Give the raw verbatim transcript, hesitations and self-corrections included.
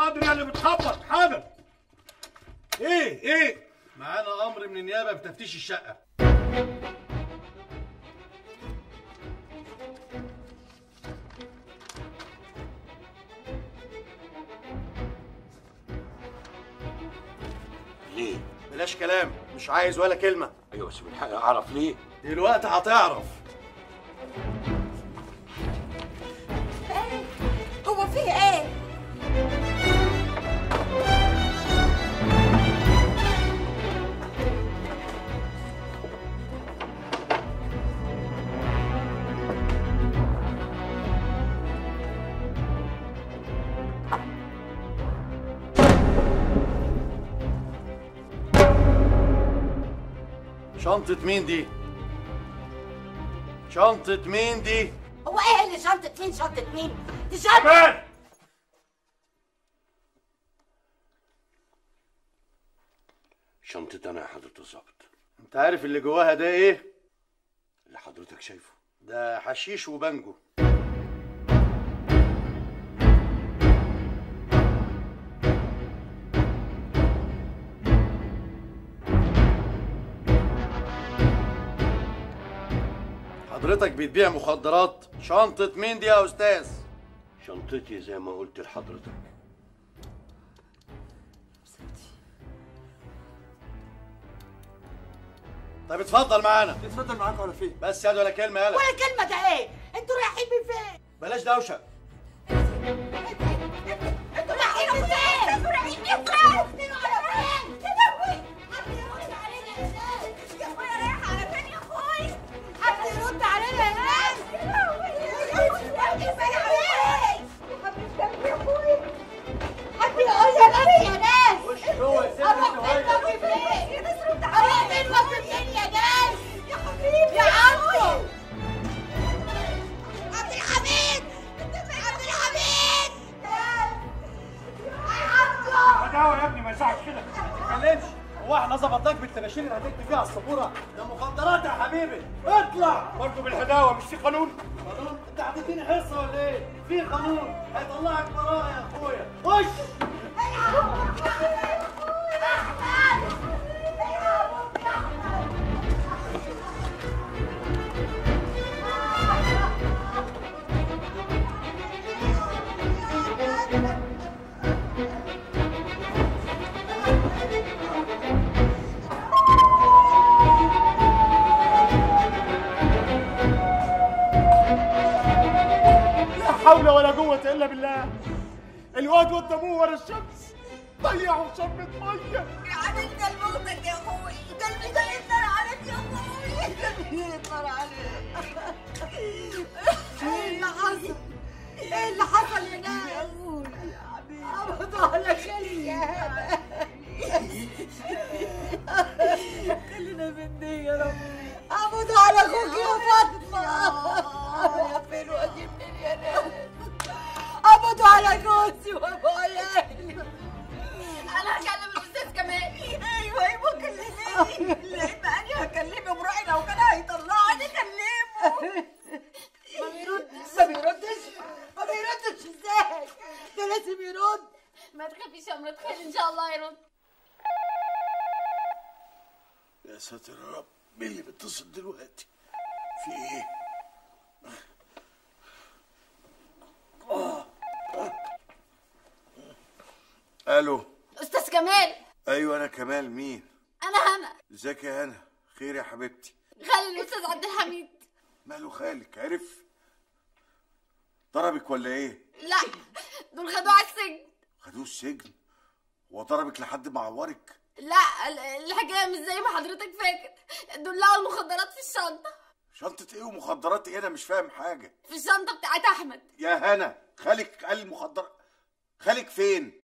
حاضر يا اللي بتخبط، حاضر. ايه ايه؟ معانا امر من النيابه بتفتيش الشقه. ليه؟ بلاش كلام، مش عايز ولا كلمه. ايوه بس من حقي اعرف ليه؟ دلوقتي هتعرف. ايه؟ هو فيه ايه؟ شنطة مين دي؟ شنطة مين دي؟ هو ايه اللي شنطة مين شنطة مين؟ دي شنطة كمان شنطتي انا يا حضرة الظابط. انت عارف اللي جواها ده ايه؟ اللي حضرتك شايفه ده حشيش وبانجو. حضرتك بتبيع مخدرات؟ شنطة مين دي يا أستاذ؟ شنطتي زي ما قلت لحضرتك. طب اتفضل معانا. اتفضل معاك ولا فين؟ بس ياد ولا كلمة يالا. ولا كلمة ده ايه؟ انتوا رايحين من فين؟ بلاش دوشة. انتوا رايحين من فين؟ انتوا رايحين من فين؟ انتوا على فين؟ يا لهوي! حد يرد علينا يا ناس! يا اخويا رايح على فين يا اخويا؟ حد يرد علينا يا ناس! يا لهوي! يا حبيبي يا اخويا! حد يقول يا ناس يا ناس! خش جوه يا ست. اروح فين واجي فين؟ يا ناس رد علينا! اروح فين واجي فين يا ناس؟ يا حبيبي يا عمو! عبد الحميد! انت فين عبد الحميد؟ يا عمو! هداوة يا ابني، ما يصحش كده. ما تتكلمش. هو احنا ظبطناك بالتباشير اللي هتكتب فيها على السبورة؟ ده مخدرات يا حبيبي. اطلع. برضه بالهداوة، مش في قانون؟ قانون؟ انت هتديني حصة ولا ايه؟ في قانون هيطلعك براءة يا اخويا. خش. لا حول ولا قوة إلا بالله. الواد قدامه ورا الشمس ضيعوا شمة مية. يا عامل ده الموتك يا اخوي، قلبي ده يقدر عليك يا اخوي، قلبي يقدر عليك. ايه اللي حصل؟ ايه اللي حصل يا ناس؟ يا ابوي يا حبيبي قبضوا على خالي يا هنا. خلينا من دي يا رب. قبضوا على اخوك يا فاطمه. يا فين واجي منين يا ناس؟ قبضوا على جوزي وابو عيالي. انا هكلم الاستاذ كمال. ايوه ايوه كلميني. لان انا هكلمه براحي، لو كان هيطلعني كلمه. ما بيردش ما بيردش ما بيردش ازاي؟ ده لازم يرد. ما تخافيش يا مرات خالي، ان شاء الله هيرد. يا ساتر يا رب، مين اللي بيتصل دلوقتي؟ في ايه؟ الو. استاذ كمال. ايوه انا كمال. مين؟ انا هنا. ازيك يا هنا؟ خير يا حبيبتي؟ خالي الاستاذ عبد الحميد. ماله خالك؟ عرف؟ ضربك ولا ايه؟ لا، دول خدوه على السجن. خدوه السجن؟ هو ضربك لحد ما عورك؟ لا، ال- الحكايه مش زي ما حضرتك فاكر. دول لقوا المخدرات في الشنطه. شنطة ايه ومخدرات ايه؟ انا مش فاهم حاجة. في الشنطه بتاعت احمد. يا هنا، خالك قال المخدرات. خالك فين؟